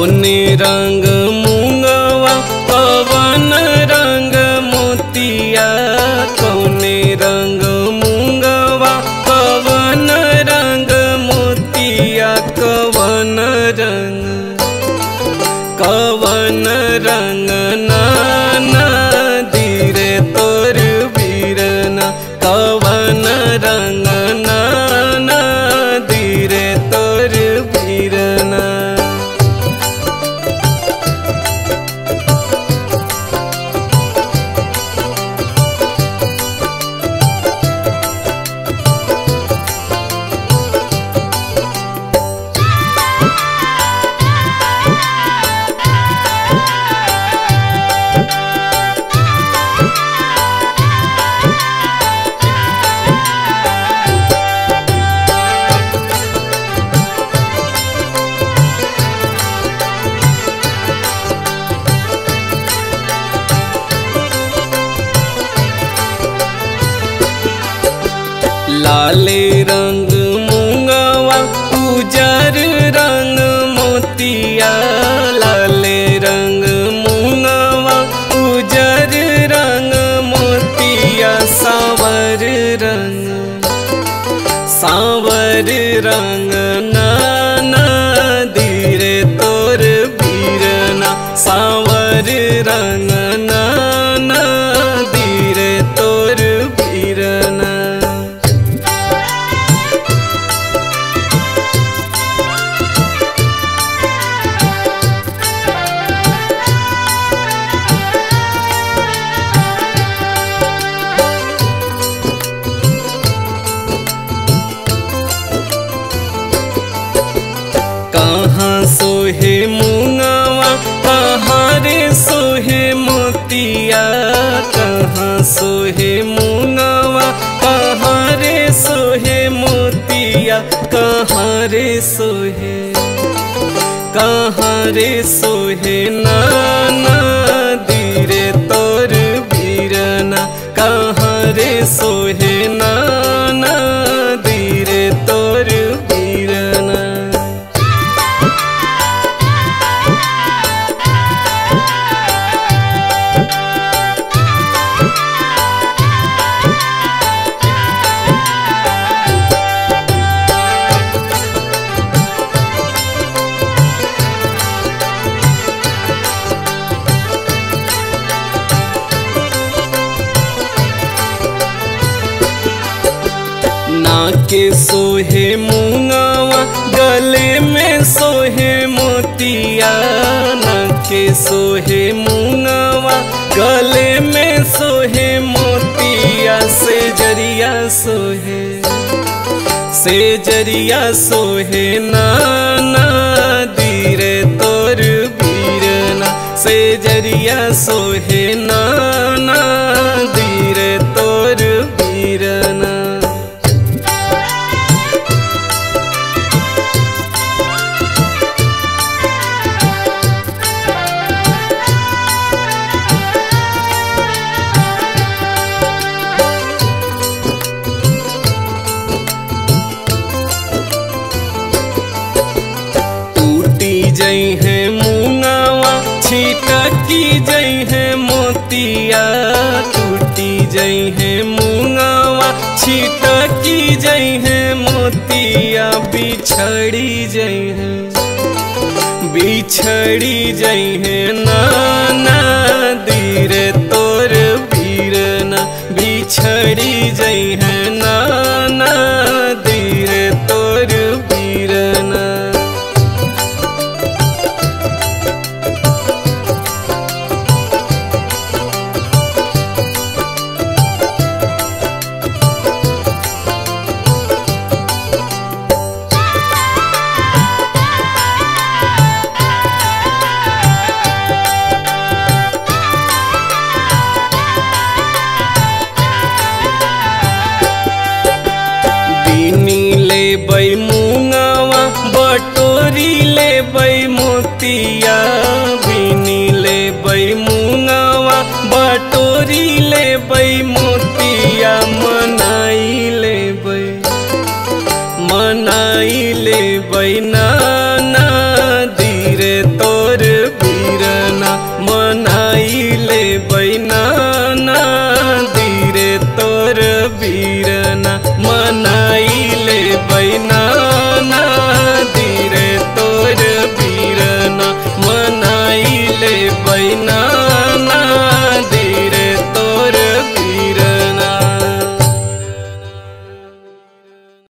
कौने रंग मूंगवा कवन रंग मोतिया, कौने रंग मूंगवा कवन रंग मोतिया, कवन रंग नाना धीरे तोर बीरना, कवन रंग नाना धीरे तोर बीरना। लाले रंग मूंगवा उजर रंग मोतिया, लाले रंग मूंगवा उजर रंग मोतिया, सावर रंग नाना धीरे तोर बीरना, सावर रंग नाना धीरे तोर बीरना। कहाँ सोहे मूंगवा कहाँ रे सोहे मोतिया, कहाँ सोहे मूंगवा कहाँ रे सोहे मोतिया, कहाँ रे सोहे नाना धीरे तोर बीरना, कहाँ रे सोहे नाना धीरे तोर बीरना। नाके सोहे मूंगवा गले में सोहे मोतिया, नाके सोहे मूंगवा गले में सोहे मोतिया, सेजरिया सोहे नाना धीरे तोर बीरना, सेजरिया सोहे नाना धीरे तोर बीरना। जई है मूंगवा छिटकी जई है मोतिया, टूटी जई है मूंगवा छिटकी जई है मोतिया, बिछड़ी जई है नाना धीरे तोर बीरना, बिछड़ी जई है नाना धीरे तोर बीरना। लेबै मूंगवा बटोरी लेबै मोतिया, बीनी लेबै मूंगवा बटोरी लेबै मोतिया, मनाई लेबै